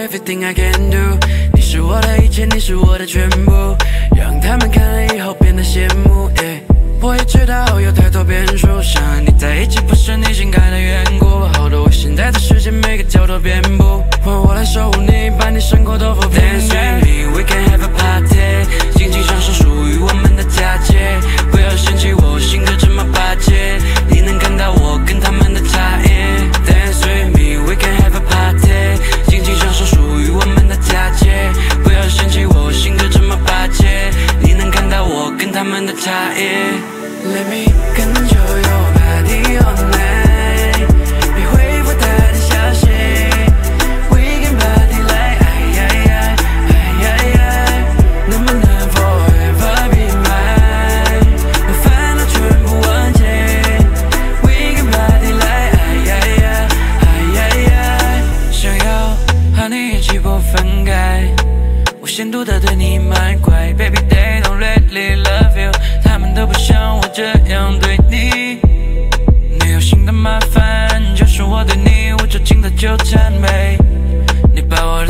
everything I can do。你是我的一切，你是我的全部，让他们看了以后变得羡慕。我也知道有太多变数，想和你在一起不是你心开的缘故。好多我现在的世界，每个角落遍布，换我来守护你，把你生活都否定。Dance with me, we can have a party， 尽情享受属于我们的佳节。不要嫌弃我性格这么巴结，你能看到我跟他们的差异。Dance with me, we can have a party， 尽情享受属于我们的佳节。不要嫌弃我性格这么巴结，你能看到我跟他们的差异。Let me control your body all night， 别回复他的消息。We can party like能不能 forever be mine？ 把烦恼全部忘记。We can party like想要和你一起不分开，无限度的对你蛮乖 ，Baby they don't really love you， 他们都不像我这样对你。你有新的麻烦，就是我对你无止境的纠缠呗。你把我